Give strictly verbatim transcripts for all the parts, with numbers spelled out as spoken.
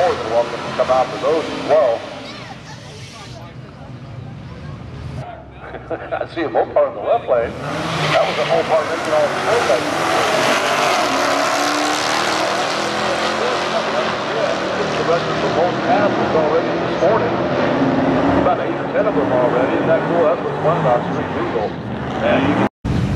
more than welcome to come out to those as well. I see a Mopar in the left lane. That was a Mopar making all the snowbanks. The record for most passes already this morning. About eight or ten of them already. Isn't that cool? That's what's fun about Street Legal. Yeah, you can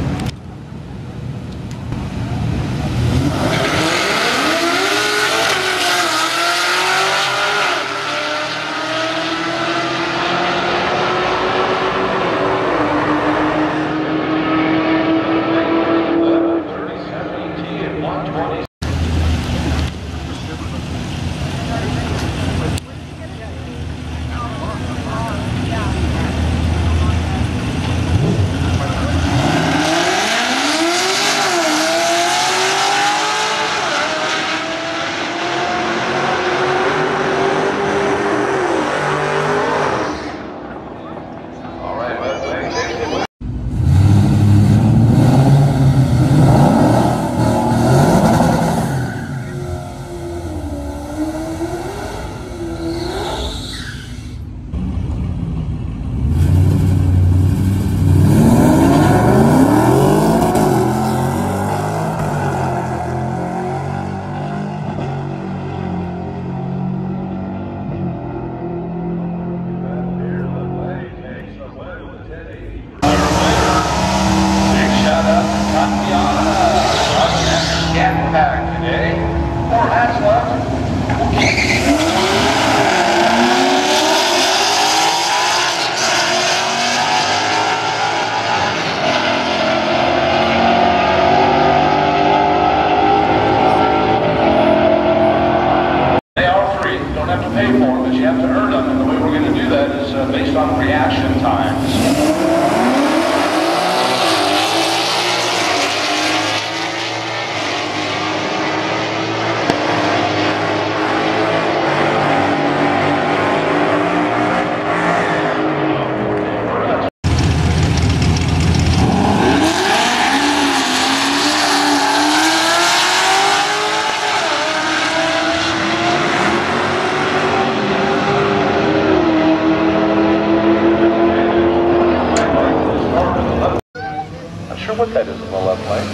what that is in the left lane.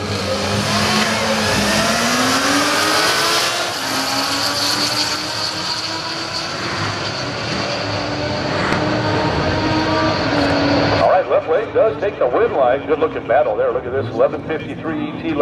All right, left lane does take the win line. Good looking battle there. Look at this, eleven fifty-three E T.